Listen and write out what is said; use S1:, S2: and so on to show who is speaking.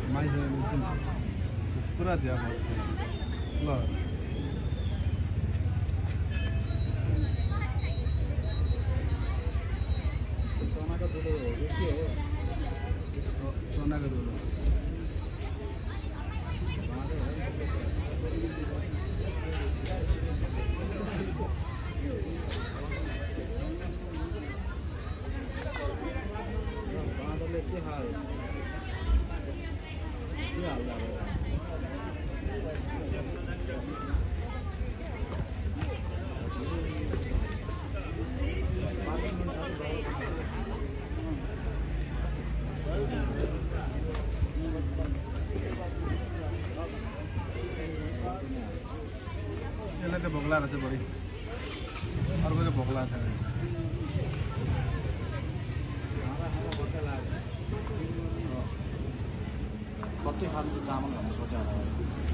S1: मान्छे पुरा ध्यान ल चनाको दुध हो के हो चनाको दुध बाँदरले के हाल यसलाई त भोग्ला रहेछ बढी अर्को चाहिँ भोग्ला छ
S2: कति खालको चामल भन्ने सोचेर